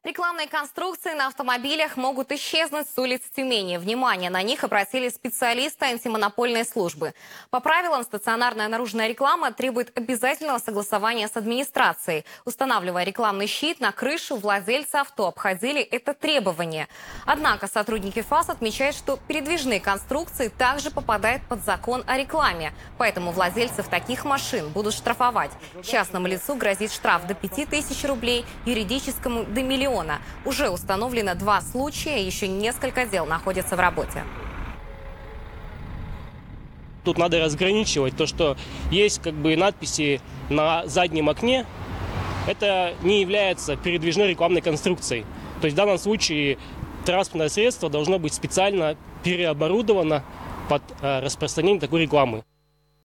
Рекламные конструкции на автомобилях могут исчезнуть с улиц Тюмени. Внимание, на них обратили специалисты антимонопольной службы. По правилам, стационарная наружная реклама требует обязательного согласования с администрацией. Устанавливая рекламный щит на крышу, владельцы авто обходили это требование. Однако сотрудники ФАС отмечают, что передвижные конструкции также попадают под закон о рекламе. Поэтому владельцев таких машин будут штрафовать. Частному лицу грозит штраф до 5000 рублей, юридическому до миллиона. Уже установлено 2 случая, еще несколько дел находятся в работе. Тут надо разграничивать то, что есть надписи на заднем окне. Это не является передвижной рекламной конструкцией. То есть в данном случае транспортное средство должно быть специально переоборудовано под распространение такой рекламы.